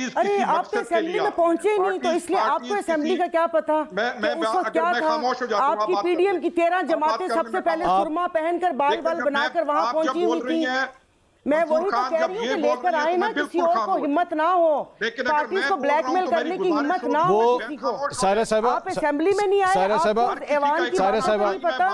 अरे आप तो असेंबली में पहुंचे ही नहीं, तो इसलिए आपको असेंबली का क्या पता। मैं उस वक्त क्या था, आपकी पीडीएम की 13 जमातें सबसे पहले सुरमा पहनकर बाल बनाकर वहां पहुंची हुई थी। मैं वही तो कह रही हूँ कि लेकर आए ना, किसी और को हिम्मत ना हो, पार्टी को ब्लैकमेल करने की हिम्मत ना हो किसी को। सायरा साहिबा, आप असेंबली में नहीं आए, आपको ऐवान की बात नहीं पता।